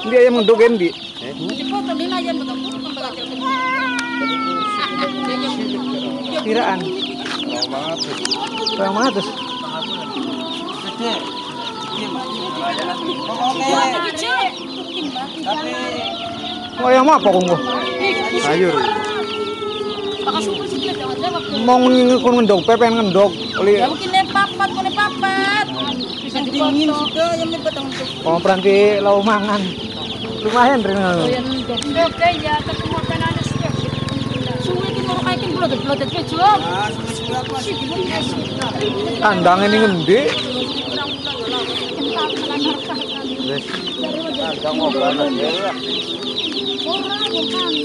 Dia yang mendok endi. Kiraan. Bang Matus. Oh yang apa kong ko? Sayur. Mau ngendok, pepen ngendok. Ya mungkin papat, kone papat. Bisa dingin juga yang dipotong. Oh peranti lau mangan. Lumayan rin. Oke ya, ketemu tanahnya sudah. Sungai itu mau kaitin blodet kecil. Kandang ini ngendi. Kandang mau